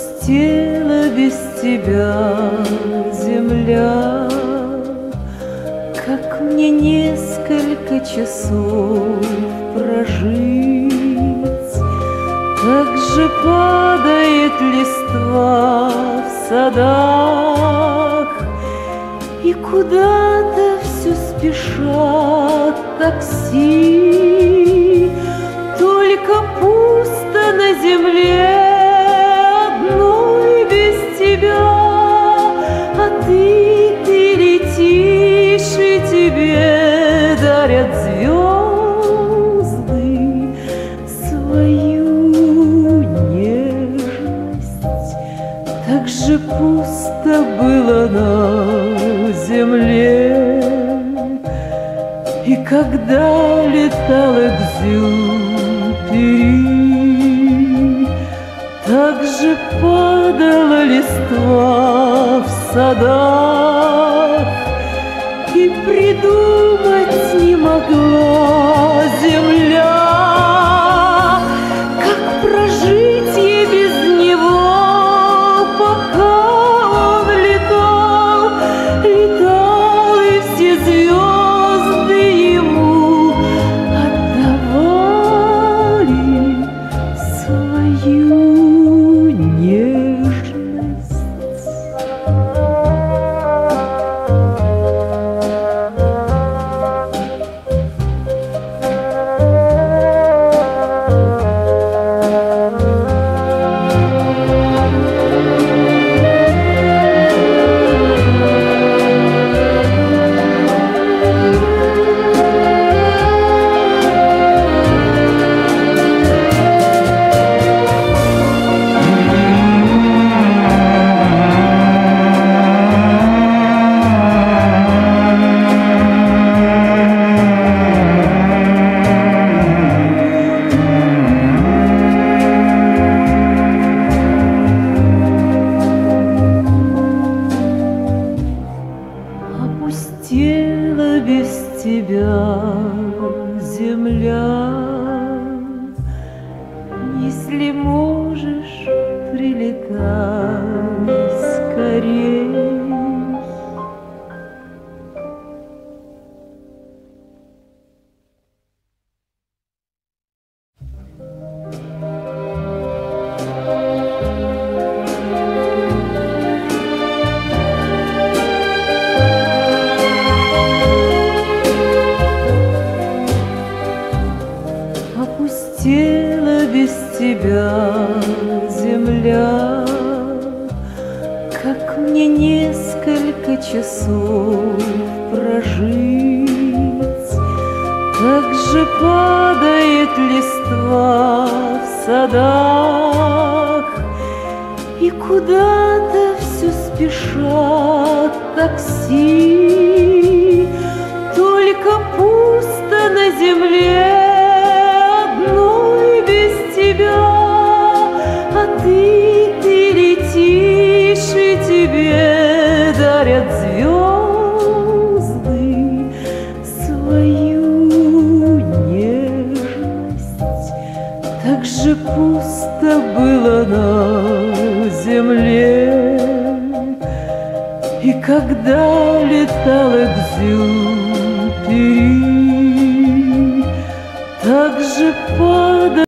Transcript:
Опустела без тебя земля, как мне несколько часов прожить. Так же падает листва в садах, и куда-то все спешат такси. Только пусто на земле одной без тебя, а ты летишь, и тебе дарят звезды свою нежность. Так же пусто было на земле, и когда летал Экзюпери, так же падала листва в садах, и придумать не могла земля, как прожить ей без него, пока он летал, летал, и все звезды ему отдавали свою нежность. Опустела без тебя земля, если можешь, прилетай скорей. Опустела без тебя земля, как мне несколько часов прожить. Так же падает листва в садах, и куда-то все спешат такси. Только пусто на земле без тебя, а ты летишь, и тебе дарят звезды свою нежность. Так же пусто было на земле, и когда летал Экзюпери, так же падал